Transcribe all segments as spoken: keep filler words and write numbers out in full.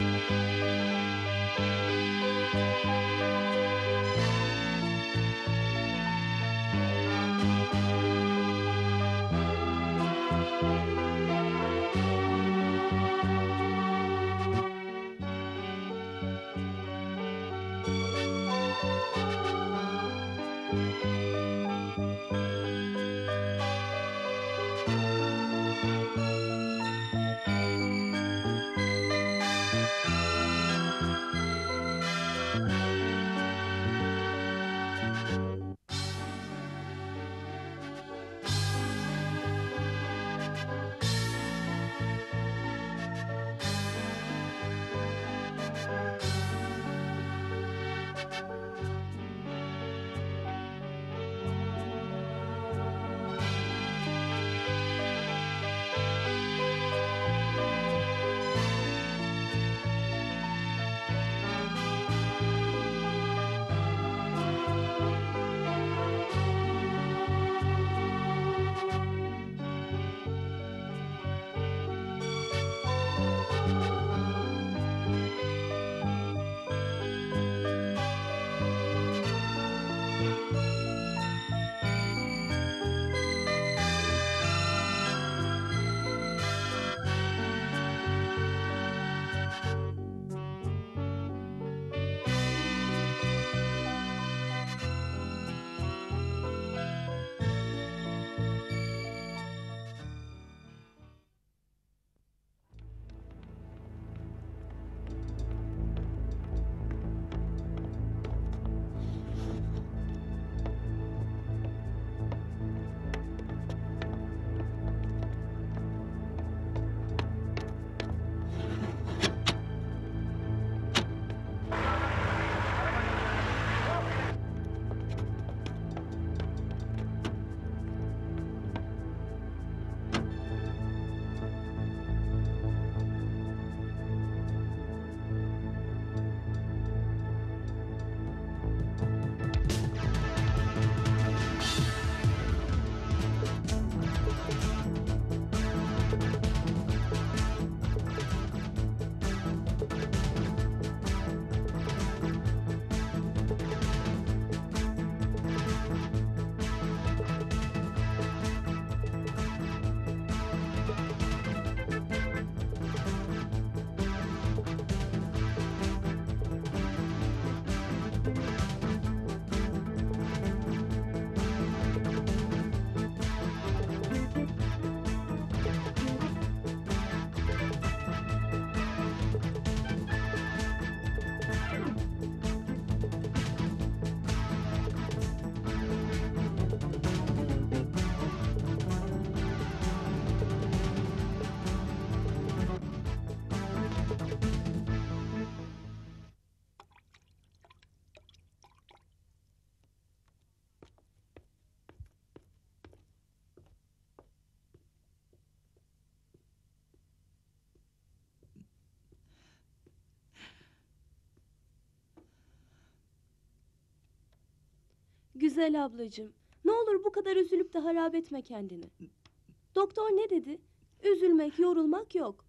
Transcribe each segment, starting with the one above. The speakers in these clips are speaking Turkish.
Güzel ablacığım, ne olur bu kadar üzülüp de harap etme kendini. Doktor ne dedi? Üzülmek, yorulmak yok.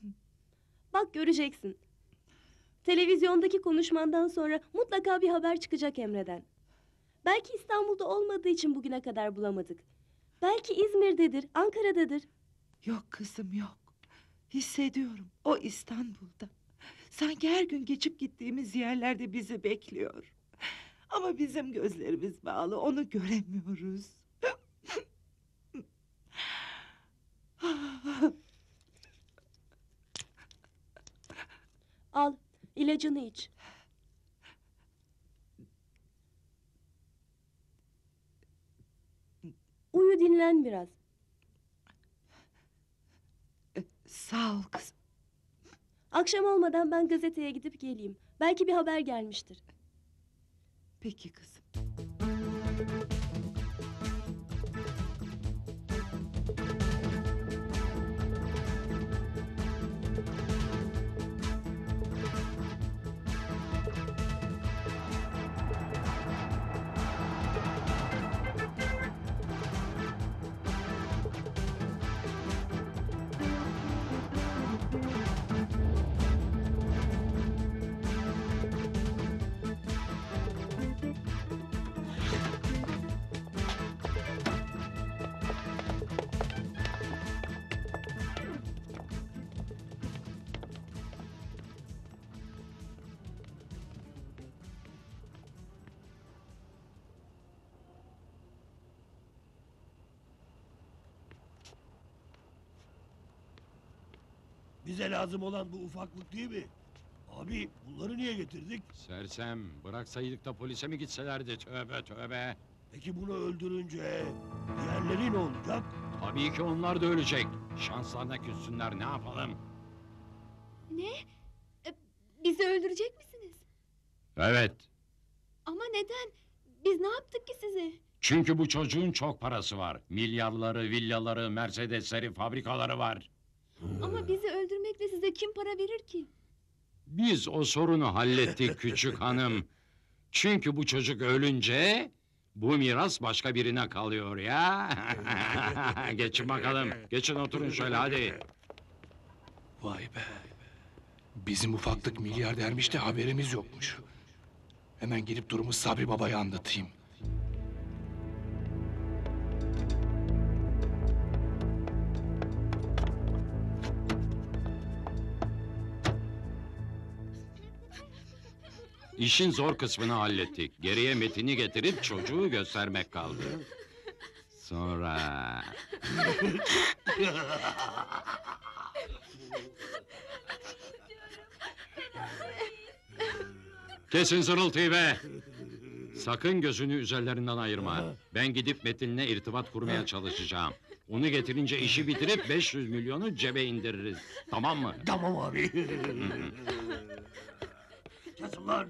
Bak göreceksin. Televizyondaki konuşmandan sonra mutlaka bir haber çıkacak Emre'den. Belki İstanbul'da olmadığı için bugüne kadar bulamadık. Belki İzmir'dedir, Ankara'dadır. Yok kızım yok. Hissediyorum o İstanbul'da. Sanki her gün geçip gittiğimiz yerlerde bizi bekliyor. Ama bizim gözlerimiz bağlı, onu göremiyoruz. Al, ilacını iç. Uyu, dinlen biraz. Sağ ol kızım. Akşam olmadan ben gazeteye gidip geleyim. Belki bir haber gelmiştir. Peki kızım. Bize lazım olan bu ufaklık değil mi? Abi bunları niye getirdik? Sersem, bıraksaydık da polise mi gitselerdi? Tövbe tövbe. Peki bunu öldürünce diğerleri ne olacak? Tabii ki onlar da ölecek. Şanslarına küssünler, ne yapalım? Ne? E, bizi öldürecek misiniz? Evet, Ama neden? Biz ne yaptık ki size? çünkü bu çocuğun çok parası var. Milyarları, villaları, Mercedesleri, fabrikaları var. Ama bizi öldürmekle size kim para verir ki? Biz o sorunu hallettik küçük hanım. Çünkü bu çocuk ölünce bu miras başka birine kalıyor ya. Geçin bakalım. Geçin oturun şöyle hadi. Vay be. Bizim ufaklık milyardermiş de haberimiz yokmuş. Hemen gelip durumu Sabri Baba'ya anlatayım. İşin zor kısmını hallettik. Geriye Metin'i getirip çocuğu göstermek kaldı. Sonra... Kesin zırıltıyı be! Sakın gözünü üzerlerinden ayırma. Ben gidip Metin'le irtibat kurmaya çalışacağım. Onu getirince işi bitirip beş yüz milyonu cebe indiririz. Tamam mı? Tamam abi. Kesin lan.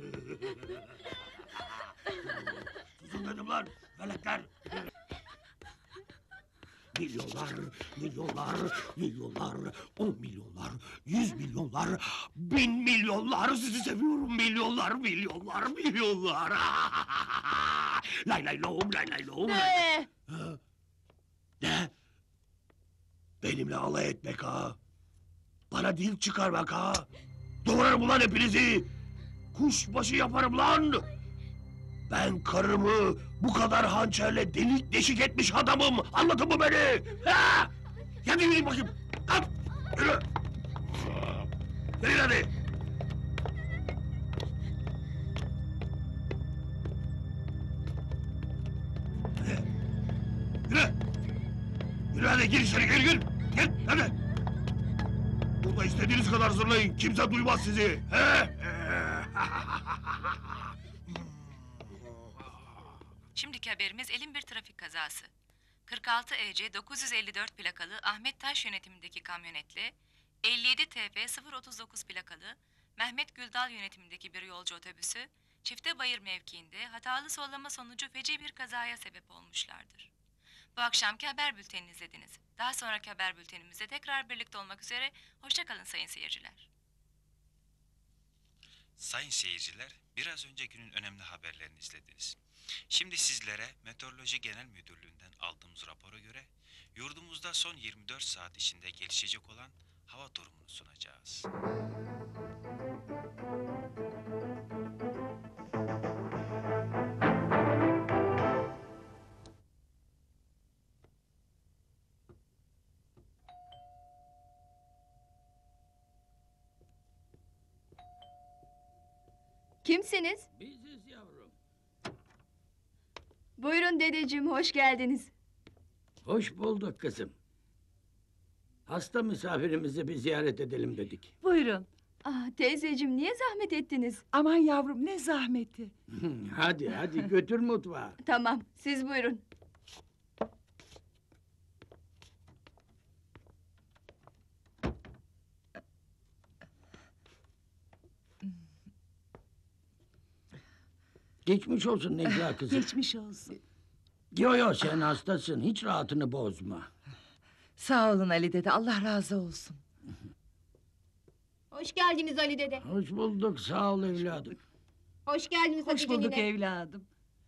Susun dedim lan. Veletler. Milyonlar, milyonlar, milyonlar, on milyonlar, yüz milyonlar, bin milyonlar, sizi seviyorum milyonlar, milyonlar, milyonlar. Lay lay lom, lay lay lom. Ne? Ha? Ne? Benimle alay etmek ha? Bana dil çıkarmak ha? Doğrarım ulan hepinizi! Kuşbaşı yaparım lan! Ben karımı bu kadar hançerle delik deşik etmiş adamım! Anladın mı beni? Ha? Hadi yürüyün bakayım! Kalk! Yürü! Yürüyün hadi! Hadi! Yürü! Yürü hadi gir içeri gir gir! Gir hadi! Burada istediğiniz kadar zırlayın, kimse duymaz sizi! He? Şimdiki haberimiz elin bir trafik kazası. kırk altı E C dokuz yüz elli dört plakalı Ahmet Taş yönetimindeki kamyonetle elli yedi T F sıfır otuz dokuz plakalı Mehmet Güldal yönetimindeki bir yolcu otobüsü Çiftebayır mevkiinde hatalı sollama sonucu feci bir kazaya sebep olmuşlardır. Bu akşamki haber bültenini izlediniz. Daha sonraki haber bültenimizde tekrar birlikte olmak üzere hoşça kalın sayın seyirciler. Sayın seyirciler, biraz önce günün önemli haberlerini izlediniz. Şimdi sizlere Meteoroloji Genel Müdürlüğü'nden aldığımız rapora göre yurdumuzda son yirmi dört saat içinde gelişecek olan hava durumunu sunacağız. Kimsiniz? Biziz yavrum. Buyurun dedeciğim, hoş geldiniz. Hoş bulduk kızım. Hasta misafirimizi bir ziyaret edelim dedik. Buyurun. Ah, teyzeciğim, niye zahmet ettiniz? Aman yavrum ne zahmeti. Hadi hadi götür mutfağa. Tamam, siz buyurun. Geçmiş olsun Necla kızım. Geçmiş olsun. Yo yo sen hastasın, hiç rahatını bozma. Sağ olun Ali dede, Allah razı olsun. Hoş geldiniz Ali dede. Hoş bulduk, sağ ol evladım. Hoş geldiniz Hoş Hatice bulduk nine. evladım.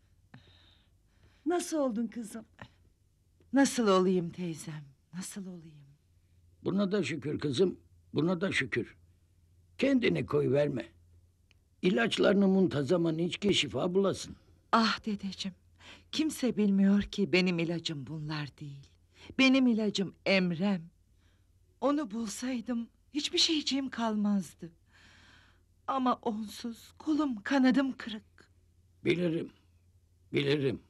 Nasıl oldun kızım? Nasıl olayım teyzem? Nasıl olayım? Buna da şükür kızım, buna da şükür. Kendini koyverme. İlaçlarını muntazaman iç ki şifa bulasın. Ah dedeciğim, kimse bilmiyor ki benim ilacım bunlar değil. Benim ilacım Emrem. Onu bulsaydım hiçbir şeyciğim kalmazdı. Ama onsuz kolum kanadım kırık. Bilirim, bilirim.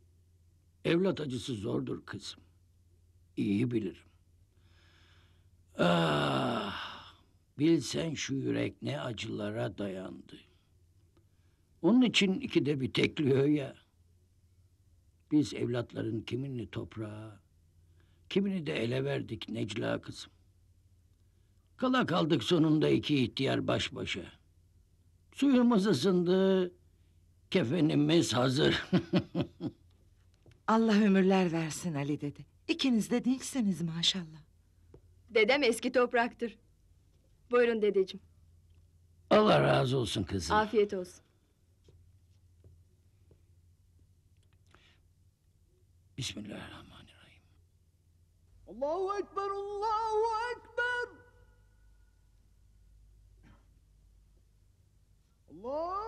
Evlat acısı zordur kızım. İyi bilirim. Ah, bilsen şu yürek ne acılara dayandı. Onun için ikide bir tekliyor ya. Biz evlatların kimini toprağa, kimini de ele verdik Necla kızım. Kala kaldık sonunda iki ihtiyar baş başa. Suyumuz ısındı, kefenimiz hazır. Allah ömürler versin Ali dede. İkiniz de dinçsiniz maşallah. Dedem eski topraktır. Buyurun dedeciğim. Allah razı olsun kızım. Afiyet olsun. Bismillahirrahmanirrahim. Allahu Ekber, Allahu Ekber. Allah.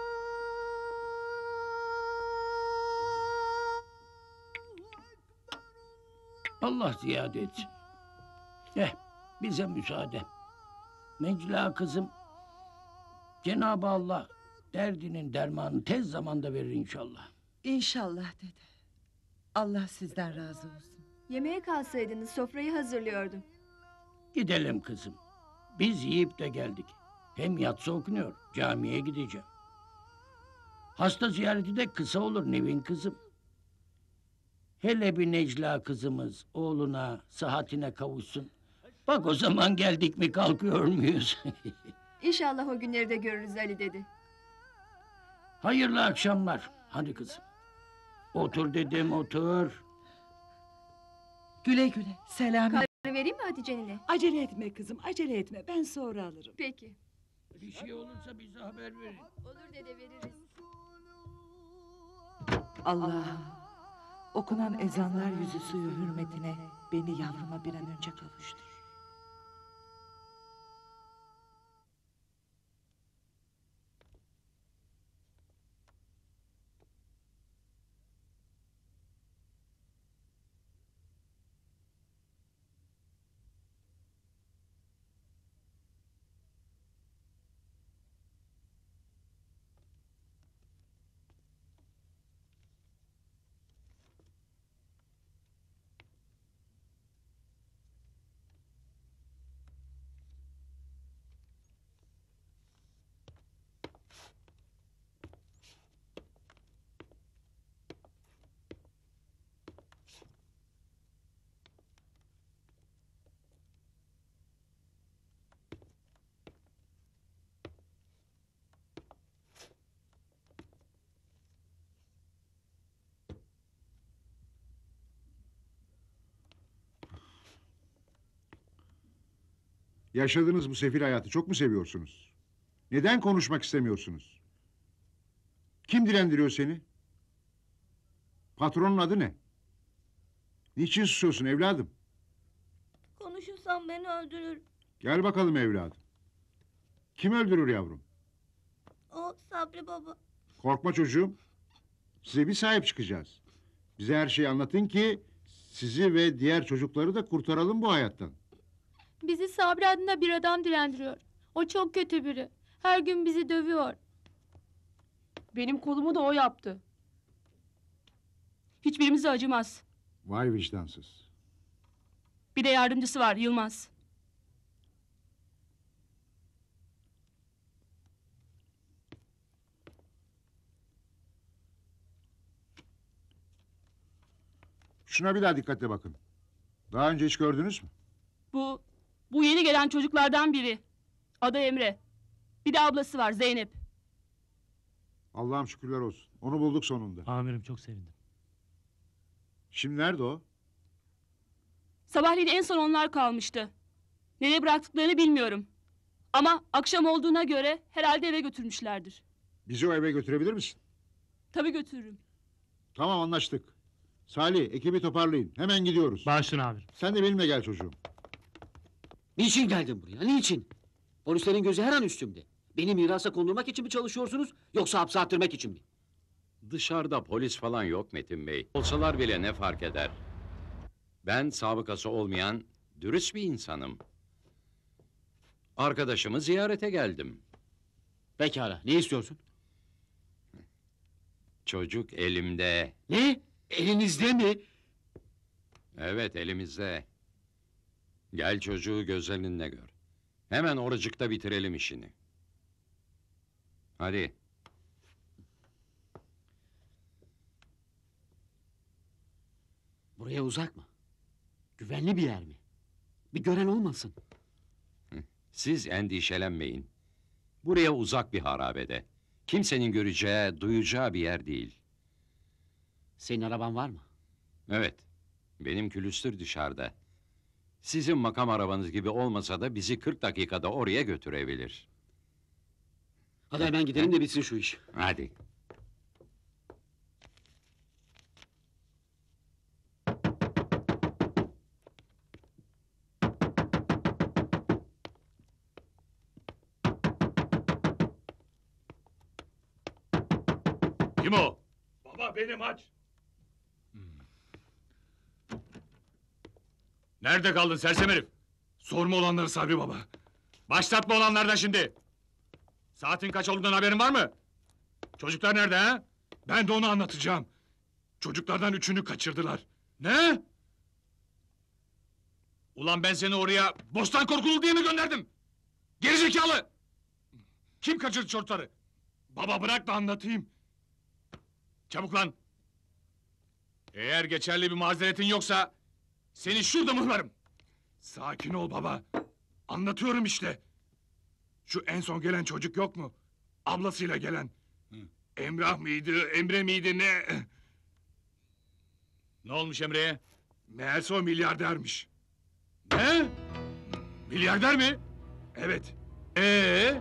Allah ziyade etsin. Eh, bize müsaade. Necla kızım, Cenab-ı Allah derdinin dermanını tez zamanda verir inşallah. İnşallah dede. Allah sizden razı olsun. Yemeğe kalsaydınız sofrayı hazırlıyordum. Gidelim kızım. Biz yiyip de geldik. Hem yatsı okunuyor, camiye gideceğim. Hasta ziyareti de kısa olur Nevin kızım. Hele bir Necla kızımız oğluna, sıhhatine kavuşsun. Bak o zaman geldik mi kalkıyor muyuz? İnşallah o günleri de görürüz Ali dede. Hayırlı akşamlar. Hadi kızım. Otur dedim, otur. Güle güle. Selam. Karı vereyim mi Hatice nine? Acele etme kızım, acele etme. Ben sonra alırım. Peki. Bir şey olursa bize haber verin. Olur dede veririz. Allah'ım, okunan ezanlar yüzü suyu hürmetine beni yavruma bir an önce kavuştur. Yaşadığınız bu sefil hayatı çok mu seviyorsunuz? Neden konuşmak istemiyorsunuz? Kim dilendiriyor seni? Patronun adı ne? Niçin susuyorsun evladım? Konuşursam beni öldürür. Gel bakalım evladım. Kim öldürür yavrum? O Sabri baba. Korkma çocuğum. Size bir sahip çıkacağız. Bize her şeyi anlatın ki sizi ve diğer çocukları da kurtaralım bu hayattan. Bizi Sabri adında bir adam dilendiriyor. O çok kötü biri. Her gün bizi dövüyor. Benim kolumu da o yaptı. Hiçbirimize acımaz. Vay vicdansız. Bir de yardımcısı var, Yılmaz. Şuna bir daha dikkatle bakın. Daha önce hiç gördünüz mü? Bu, bu yeni gelen çocuklardan biri. Adı Emre. Bir de ablası var, Zeynep. Allah'ım şükürler olsun. Onu bulduk sonunda. Amirim çok sevindim. Şimdi nerede o? Sabahleyin en son onlar kalmıştı. Nereye bıraktıklarını bilmiyorum. Ama akşam olduğuna göre herhalde eve götürmüşlerdir. Bizi o eve götürebilir misin? Tabii götürürüm. Tamam anlaştık. Salih ekibi toparlayın. Hemen gidiyoruz. Bağışlayın amirim. Sen de benimle gel çocuğum. Niçin geldin buraya? Niçin? Polislerin gözü her an üstümde. Beni mirasa kondurmak için mi çalışıyorsunuz yoksa hapse attırmak için mi? Dışarıda polis falan yok Metin Bey. Olsalar bile ne fark eder? Ben sabıkası olmayan dürüst bir insanım. Arkadaşımı ziyarete geldim. Pekala, ne istiyorsun? Çocuk elimde. Ne? Elinizde mi? Evet, elimizde. Gel çocuğu gözlerinle gör. Hemen oracıkta bitirelim işini. Hadi. Buraya uzak mı? Güvenli bir yer mi? Bir gören olmasın. Siz endişelenmeyin. Buraya uzak bir harabede. Kimsenin göreceği, duyacağı bir yer değil. Senin araban var mı? Evet, benim külüstür dışarıda. Sizin makam arabanız gibi olmasa da bizi kırk dakikada oraya götürebilir. Hadi hemen gidelim de bitsin şu iş. Hadi. Kim o? Baba benim aç. Nerede kaldın sersem herif? Sorma olanları Sabri baba. Başlatma olanlardan şimdi. Saatin kaç olduğundan haberin var mı? Çocuklar nerede ha? Ben de onu anlatacağım. Çocuklardan üçünü kaçırdılar. Ne? Ulan ben seni oraya bostan korkulu diye mi gönderdim? Gerizekalı! Kim kaçırdı çocukları? Baba bırak da anlatayım. Çabuk lan! Eğer geçerli bir mazeretin yoksa seni şurada mıhlarım. Sakin ol baba. Anlatıyorum işte. Şu en son gelen çocuk yok mu? Ablasıyla gelen. Emrah mıydı, Emre miydi ne? Ne olmuş Emre'ye? Meğerse o milyardermiş. Ne? Milyarder mi? Evet. Ee?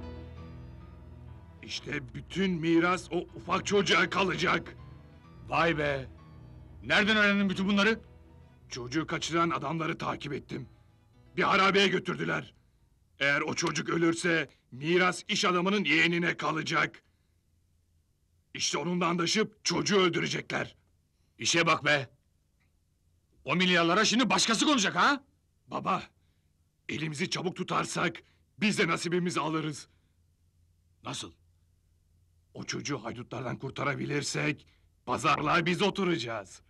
İşte bütün miras o ufak çocuğa kalacak. Vay be! Nereden öğrendin bütün bunları? Çocuğu kaçıran adamları takip ettim. Bir harabeye götürdüler. Eğer o çocuk ölürse miras iş adamının yeğenine kalacak. İşte onunla anlaşıp çocuğu öldürecekler. İşe bak be! O milyarlara şimdi başkası konacak ha? Baba, elimizi çabuk tutarsak biz de nasibimizi alırız. Nasıl? O çocuğu haydutlardan kurtarabilirsek pazarlığa biz oturacağız.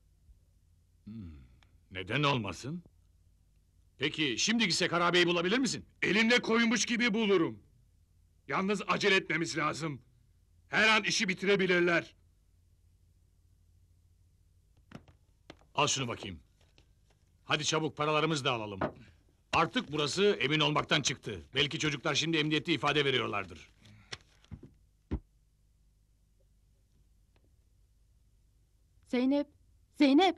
Neden olmasın? Peki şimdi gitsek harabeyi bulabilir misin? Elimde koymuş gibi bulurum. Yalnız acele etmemiz lazım. Her an işi bitirebilirler. Al şunu bakayım. Hadi çabuk paralarımızı da alalım. Artık burası emin olmaktan çıktı. Belki çocuklar şimdi emniyette ifade veriyorlardır. Zeynep, Zeynep.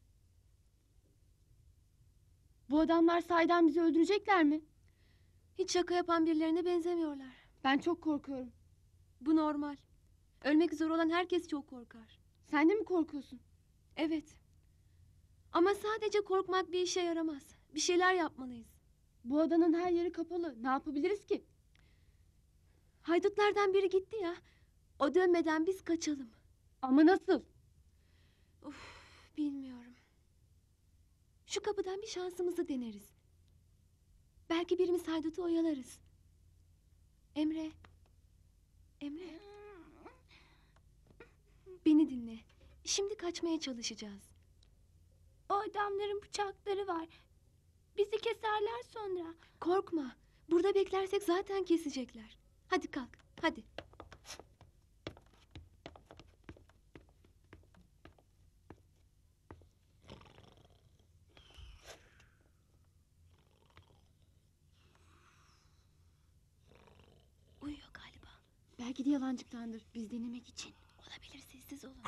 Bu adamlar sahiden bizi öldürecekler mi? Hiç şaka yapan birilerine benzemiyorlar. Ben çok korkuyorum. Bu normal. Ölmek üzere olan herkes çok korkar. Sen de mi korkuyorsun? Evet. Ama sadece korkmak bir işe yaramaz. Bir şeyler yapmalıyız. Bu adanın her yeri kapalı. Ne yapabiliriz ki? Haydutlardan biri gitti ya. O dönmeden biz kaçalım. Ama nasıl? Uf, bilmiyorum. Şu kapıdan bir şansımızı deneriz. Belki birimiz haydutu oyalarız. Emre. Emre. Beni dinle. Şimdi kaçmaya çalışacağız. O adamların bıçakları var. Bizi keserler sonra. Korkma. Burada beklersek zaten kesecekler. Hadi kalk, hadi. Uyuyor galiba. Belki de yalancıktandır. Biz denemek için. Olabilir, sessiz olun.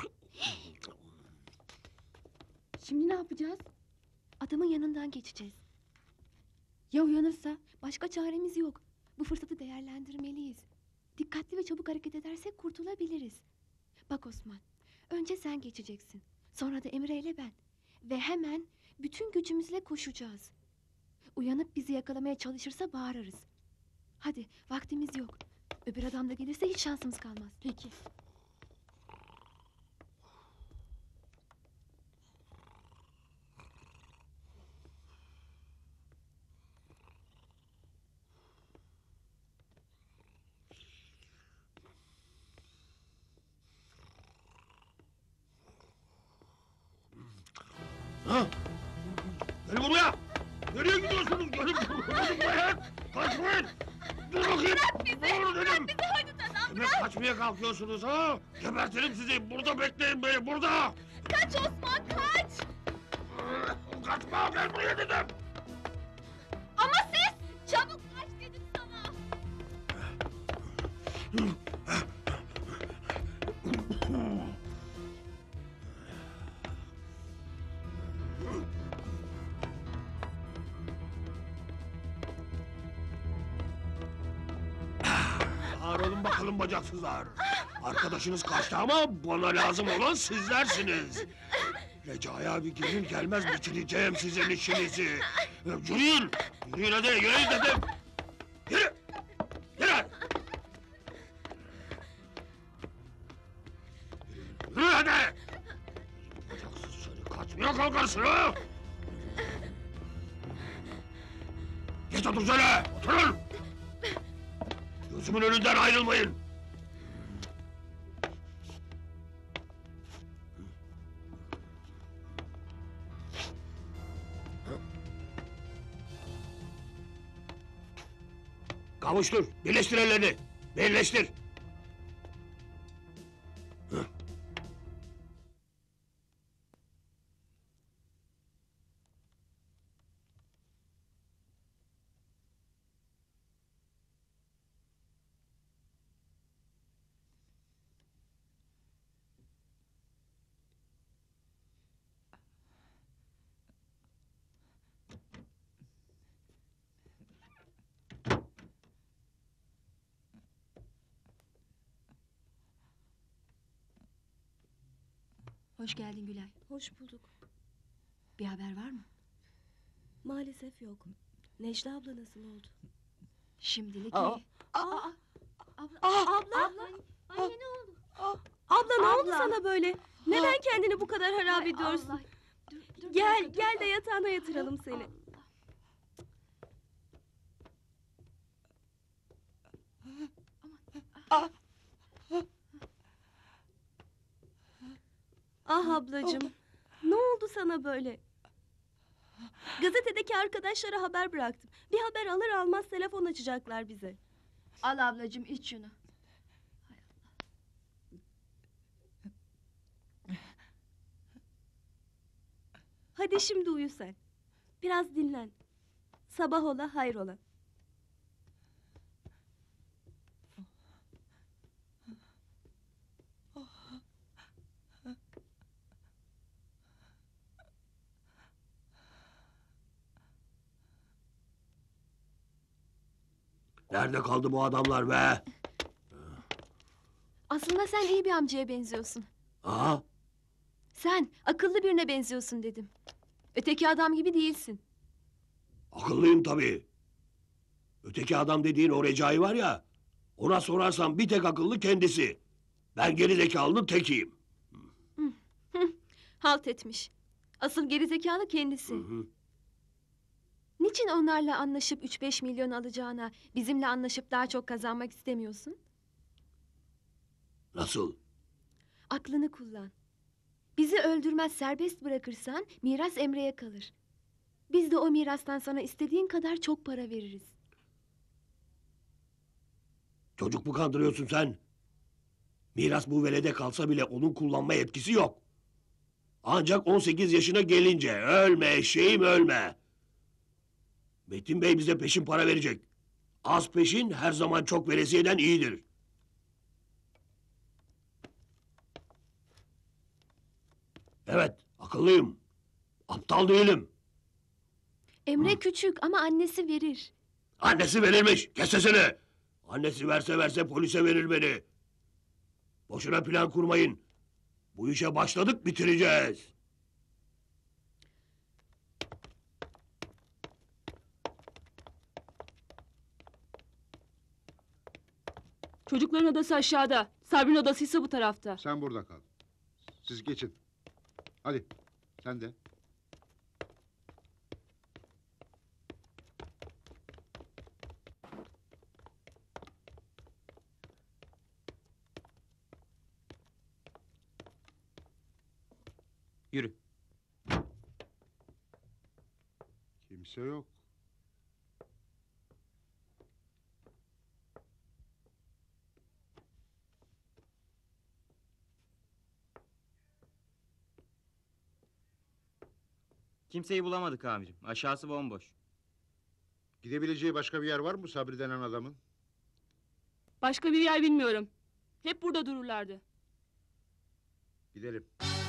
Şimdi ne yapacağız? Adamın yanından geçeceğiz. Ya uyanırsa? Başka çaremiz yok. Bu fırsatı değerlendirmeliyiz. Dikkatli ve çabuk hareket edersek kurtulabiliriz. Bak Osman, önce sen geçeceksin. Sonra da Emre ile ben. Ve hemen bütün gücümüzle koşacağız. Uyanıp bizi yakalamaya çalışırsa bağırırız. Hadi, vaktimiz yok. Öbür adam da gelirse hiç şansımız kalmaz. Peki. Ha? Gel buraya! Nereye gidiyorsunuz? Gelin durun bayan. Kaçmayın. Dur bakayım. Bırak bizi. Dur dedim. Bırak bizi haydut adam. Demek kaçmaya kalkıyorsunuz ha? Gebertirim sizi. Burada bekleyin beni burada. Kaç Osman kaç. Kaçma gel buraya dedim. Ama siz çabuk kaç dedim sana. Ağır olun bakalım bacaksızlar. Arkadaşınız kaçtı ama bana lazım olan sizlersiniz. Recai abi gelir gelmez bitireceğim sizin işinizi. Yürüyün! Yürüyün hadi, yürüyün dedim! Yürü! Yürü! Yürü hadi! Bacaksız seni kaçmaya kalkarsın ha! Geç otur şöyle, oturun! Gözümün önünden ayrılmayın! Kavuştur, birleştir ellerini! Birleştir! Hı. Hoş geldin Gülay. Hoş bulduk. Bir haber var mı? Maalesef yok. Necla abla nasıl oldu? Şimdilik Aa. iyi. Aa, Abla. abla. Abla. Anne ne oldu? Abla ne oldu Abla. sana böyle? Neden kendini bu kadar harap ediyorsun? Allah. Dur, dur, Gel, dur, dur. gel de yatağına yatıralım seni. Ah ablacığım, ne oldu sana böyle? Gazetedeki arkadaşlara haber bıraktım. Bir haber alır almaz telefon açacaklar bize. Al ablacığım iç şunu. Hadi şimdi uyu sen. Biraz dinlen. Sabah ola hayrola. Nerede kaldı bu adamlar be? Aslında sen iyi bir amcaya benziyorsun. Aha, Sen akıllı birine benziyorsun dedim. Öteki adam gibi değilsin. akıllıyım tabii. Öteki adam dediğin o Recai var ya... ...ona sorarsan bir tek akıllı kendisi. Ben geri zekalının tekiyim. Halt etmiş. Asıl gerizekalı kendisi. Hı hı. Niçin onlarla anlaşıp üç beş milyon alacağına... ...bizimle anlaşıp daha çok kazanmak istemiyorsun? Nasıl? Aklını kullan. Bizi öldürmez serbest bırakırsan miras Emre'ye kalır. Biz de o mirastan sana istediğin kadar çok para veririz. Çocuk mu kandırıyorsun sen? Miras bu velede kalsa bile onun kullanma yetkisi yok. Ancak on sekiz yaşına gelince ölme eşeğim ölme. Metin Bey bize peşin para verecek. Az peşin her zaman çok veresiyeden iyidir. Evet, akıllıyım. Aptal değilim. Emre küçük ama annesi verir. Annesi verilmiş, kes sesini. Annesi verse verse polise verir beni. Boşuna plan kurmayın. Bu işe başladık, bitireceğiz. Çocukların odası aşağıda. Sabri'nin odası ise bu tarafta. Sen burada kal. Siz geçin. Hadi sen de. Yürü. Kimse yok. Kimseyi bulamadık amirim. Aşağısı bomboş. Gidebileceği başka bir yer var mı Sabri denen adamın? Başka bir yer bilmiyorum. Hep burada dururlardı. Gidelim.